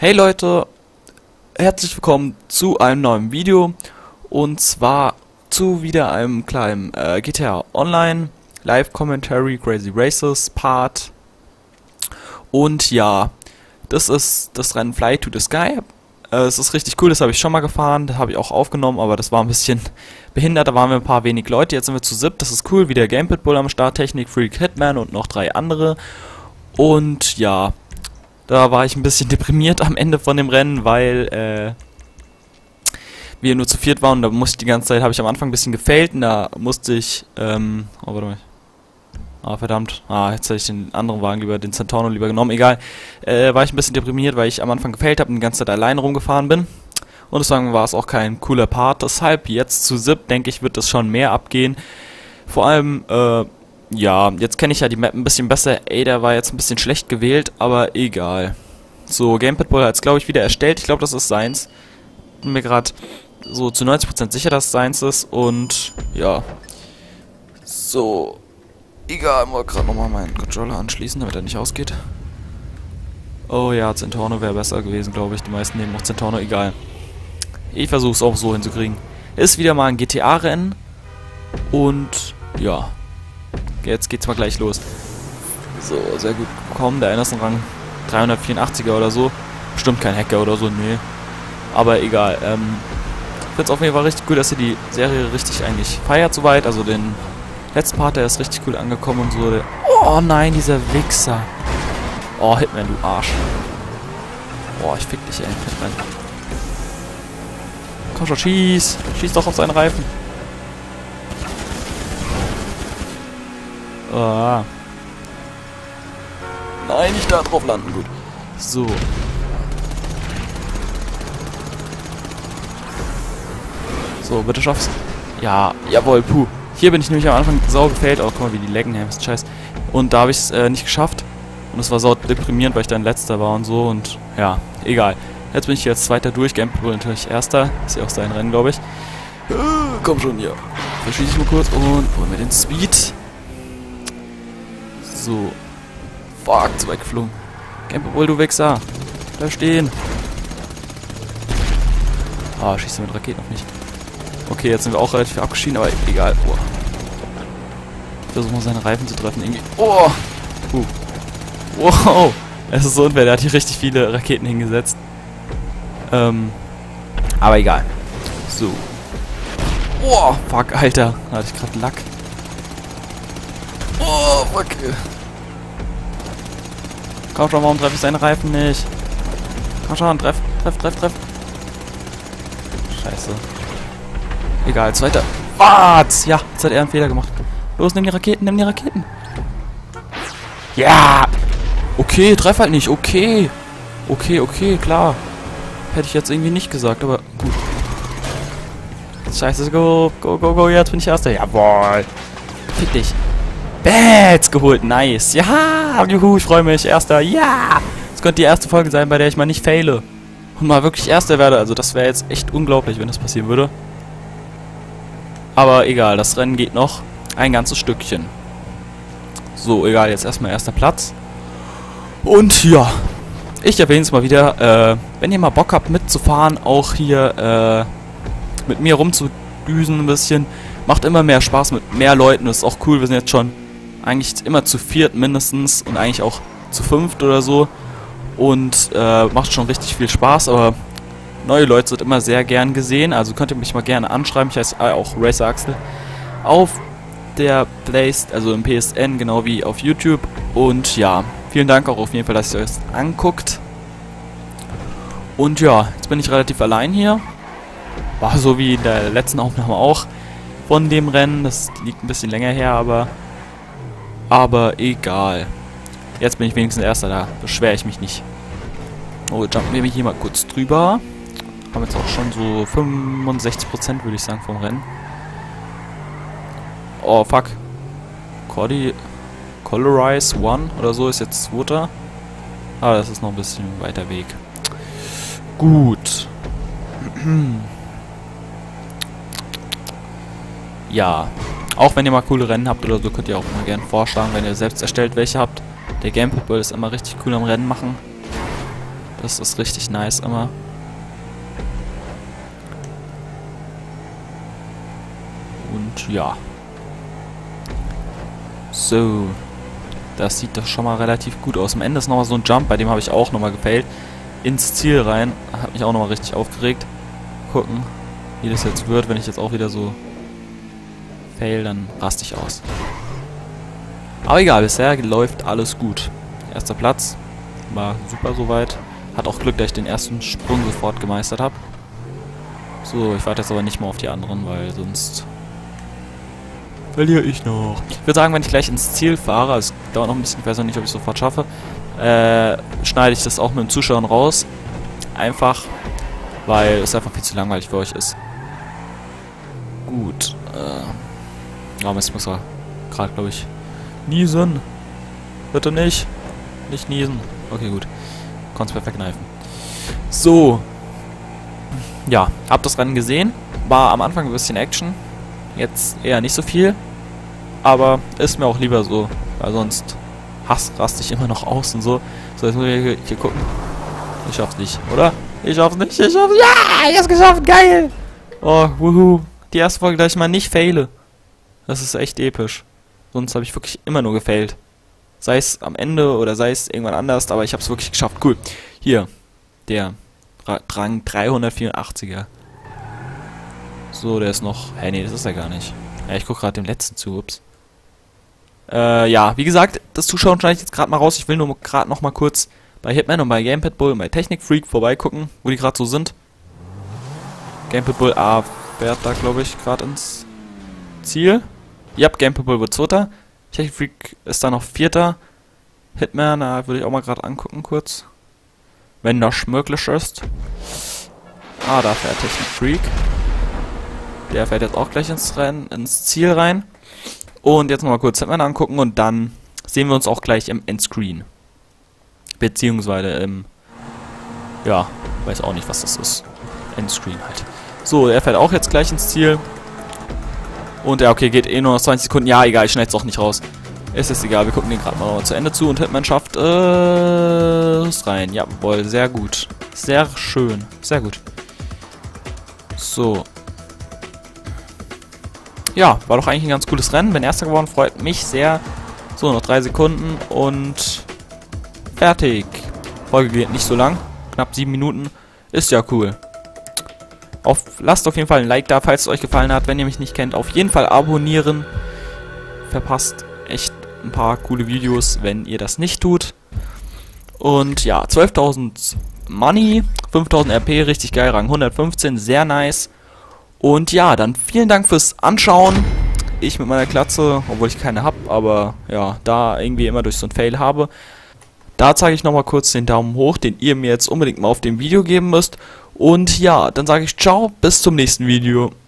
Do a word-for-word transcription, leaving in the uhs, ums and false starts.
Hey Leute, herzlich willkommen zu einem neuen Video und zwar zu wieder einem kleinen äh, G T A Online Live Commentary Crazy Races Part. Und ja, das ist das Rennen Fly to the Sky. Äh, es ist richtig cool, das habe ich schon mal gefahren, das habe ich auch aufgenommen, aber das war ein bisschen behindert, da waren wir ein paar wenig Leute, jetzt sind wir zu siebt, das ist cool, wieder Game Pitbull am Start, Technik, Freak Hitman und noch drei andere. Und ja, da war ich ein bisschen deprimiert am Ende von dem Rennen, weil äh, wir nur zu viert waren und da musste ich die ganze Zeit, habe ich am Anfang ein bisschen gefailt und da musste ich, ähm, oh warte mal, ah verdammt, ah jetzt hätte ich den anderen Wagen lieber, den Centauno lieber genommen, egal, äh, war ich ein bisschen deprimiert, weil ich am Anfang gefailt habe und die ganze Zeit alleine rumgefahren bin und deswegen war es auch kein cooler Part, deshalb jetzt zu siebt, denke ich, wird das schon mehr abgehen, vor allem, äh, ja, jetzt kenne ich ja die Map ein bisschen besser. Ey, der war jetzt ein bisschen schlecht gewählt, aber egal. So, Game Pitbull hat es, glaube ich, wieder erstellt. Ich glaube, das ist seins. Bin mir gerade so zu neunzig Prozent sicher, dass es seins ist. Und, ja. So. Egal, mal gerade nochmal meinen Controller anschließen, damit er nicht ausgeht. Oh ja, Centauno wäre besser gewesen, glaube ich. Die meisten nehmen noch Centauno, egal. Ich versuche es auch so hinzukriegen. Ist wieder mal ein G T A-Rennen. Und, ja. Jetzt geht's mal gleich los. So, sehr gut bekommen. Der eine ist ein Rang dreihundertvierundachtziger oder so. Bestimmt kein Hacker oder so, nee. Aber egal. Ähm, ich find's auf jeden Fall richtig cool, dass ihr die Serie richtig eigentlich feiert soweit. Also den letzten Part, der ist richtig cool angekommen und so. Der oh nein, dieser Wichser. Oh, Hitman, du Arsch. Boah, ich fick dich, ey, Hitman. Komm schon, schieß. Schieß doch auf seinen Reifen. Ah. Nein, nicht da drauf landen, gut. So. So, bitte schaff's. Ja, jawohl, puh. Hier bin ich nämlich am Anfang sau gefailt. Oh, guck mal, wie die lecken, hey, ist scheiß. Und da habe ich es äh, nicht geschafft. Und es war sau deprimierend, weil ich dann letzter war und so. Und ja, egal. Jetzt bin ich jetzt zweiter durch. Game Pitbull natürlich erster. Ist ja auch sein Rennen, glaube ich. Äh, komm schon, hier. Verschieße ich mal kurz und holen wir den Speed. So. Fuck, zu weit geflogen. Game Pitbull, du Wichser. Bleib stehen. Ah, schießt du mit Raketen auf mich. Okay, jetzt sind wir auch relativ abgeschieden, aber egal. Oh. Ich versuche mal seine Reifen zu treffen. Irgendwie. Oh! Uh. Wow! Es ist so unfair, der hat hier richtig viele Raketen hingesetzt. Ähm. Aber egal. So. Oh, fuck, Alter. Da hatte ich gerade Lack. Oh, fuck. Komm schon, warum treffe ich seinen Reifen nicht? Komm schon, treff, treff, treff, treff. Scheiße. Egal, zweiter. Was? Ja, jetzt hat er einen Fehler gemacht. Los, nimm die Raketen, nimm die Raketen. Ja! Okay, treff halt nicht, okay. Okay, okay, klar. Hätte ich jetzt irgendwie nicht gesagt, aber gut. Scheiße, go, go, go, go, jetzt bin ich Erster. Jawohl. Fick dich. Bats geholt, nice. Ja, juhu, ich freue mich. Erster, ja. Das könnte die erste Folge sein, bei der ich mal nicht faile. Und mal wirklich Erster werde. Also das wäre jetzt echt unglaublich, wenn das passieren würde. Aber egal, das Rennen geht noch ein ganzes Stückchen. So, egal, jetzt erstmal erster Platz. Und ja, ich erwähne es mal wieder. Äh, wenn ihr mal Bock habt mitzufahren, auch hier äh, mit mir rumzudüsen ein bisschen. Macht immer mehr Spaß mit mehr Leuten. Das ist auch cool, wir sind jetzt schon eigentlich immer zu viert mindestens und eigentlich auch zu fünft oder so und äh, macht schon richtig viel Spaß, aber neue Leute sind immer sehr gern gesehen, also könnt ihr mich mal gerne anschreiben, ich heiße äh, auch Racer Axel auf der Plays, also im P S N, genau wie auf YouTube und ja, vielen Dank auch auf jeden Fall, dass ihr euch das anguckt und ja, jetzt bin ich relativ allein hier, war so wie in der letzten Aufnahme auch von dem Rennen, das liegt ein bisschen länger her, aber aber egal. Jetzt bin ich wenigstens Erster, da beschwere ich mich nicht. Oh, jetzt jumpen wir hier mal kurz drüber. Haben jetzt auch schon so fünfundsechzig Prozent, würde ich sagen, vom Rennen. Oh, fuck. Cordy Colorize One oder so ist jetzt Zweiter. Ah, das ist noch ein bisschen weiter Weg. Gut. Ja, auch wenn ihr mal coole Rennen habt oder so, könnt ihr auch mal gerne vorschlagen, wenn ihr selbst erstellt welche habt. Der Game Pitbull ist immer richtig cool am Rennen machen. Das ist richtig nice immer. Und ja. So. Das sieht doch schon mal relativ gut aus. Am Ende ist nochmal so ein Jump, bei dem habe ich auch nochmal gefailt. Ins Ziel rein. Hat mich auch nochmal richtig aufgeregt. Gucken, wie das jetzt wird. Wenn ich jetzt auch wieder so fail, dann raste ich aus. Aber egal, bisher läuft alles gut. Erster Platz. War super soweit. Hat auch Glück, dass ich den ersten Sprung sofort gemeistert habe. So, ich warte jetzt aber nicht mehr auf die anderen, weil sonst verliere ich noch. Ich würde sagen, wenn ich gleich ins Ziel fahre, es dauert noch ein bisschen, ich weiß noch nicht, ob ich es sofort schaffe, äh, schneide ich das auch mit dem Zuschauen raus. Einfach, weil es einfach viel zu langweilig für euch ist. Gut. Äh, aber jetzt muss er gerade, glaube ich, niesen. Bitte nicht. Nicht niesen. Okay, gut. Konnt's perfekt kneifen. So. Ja, hab das Rennen gesehen. War am Anfang ein bisschen Action. Jetzt eher nicht so viel. Aber ist mir auch lieber so. Weil sonst hass, raste ich immer noch aus und so. So, jetzt muss ich hier, hier gucken. Ich schaff's nicht, oder? Ich schaff's nicht. Ich schaff's. Ja, ich hab's geschafft. Geil. Oh, wuhu. Die erste Folge, dass ich mal nicht faile. Das ist echt episch. Sonst habe ich wirklich immer nur gefailt. Sei es am Ende oder sei es irgendwann anders, aber ich habe es wirklich geschafft. Cool. Hier, der Rang dreihundertvierundachtziger. So, der ist noch... Hä, nee, das ist er gar nicht. Ja, ich gucke gerade dem letzten zu, ups. Äh, ja, wie gesagt, das Zuschauen schneide ich jetzt gerade mal raus. Ich will nur gerade noch mal kurz bei Hitman und bei Gamepad Bull und bei Technik Freak vorbeigucken, wo die gerade so sind. Gamepad Bull A fährt da, glaube ich, gerade ins Ziel. Ja, Gamepad Bull wird Zweiter. Technik Freak ist da noch Vierter. Hitman, da würde ich auch mal gerade angucken kurz. Wenn das möglich ist. Ah, da fährt Technik Freak. Der fährt jetzt auch gleich ins Rennen, ins Ziel rein. Und jetzt nochmal kurz Hitman angucken und dann sehen wir uns auch gleich im Endscreen. Beziehungsweise im... Ja, weiß auch nicht, was das ist. Endscreen halt. So, er fährt auch jetzt gleich ins Ziel. Und ja, okay, geht eh nur noch zwanzig Sekunden. Ja, egal, ich schneide es auch nicht raus. Ist es egal, wir gucken den gerade mal noch zu Ende zu und Hitman schafft es rein. Jawohl, sehr gut. Sehr schön. Sehr gut. So. Ja, war doch eigentlich ein ganz cooles Rennen. Bin Erster geworden, freut mich sehr. So, noch drei Sekunden und fertig. Folge geht nicht so lang. Knapp sieben Minuten. Ist ja cool. Auf, lasst auf jeden Fall ein Like da, falls es euch gefallen hat. Wenn ihr mich nicht kennt, auf jeden Fall abonnieren. Verpasst echt ein paar coole Videos, wenn ihr das nicht tut. Und ja, zwölftausend Money, fünftausend R P, richtig geil, Rang hundertfünfzehn, sehr nice. Und ja, dann vielen Dank fürs Anschauen. Ich mit meiner Glatze, obwohl ich keine habe, aber ja, da irgendwie immer durch so ein Fail habe. Da zeige ich nochmal kurz den Daumen hoch, den ihr mir jetzt unbedingt mal auf dem Video geben müsst. Und ja, dann sage ich ciao, bis zum nächsten Video.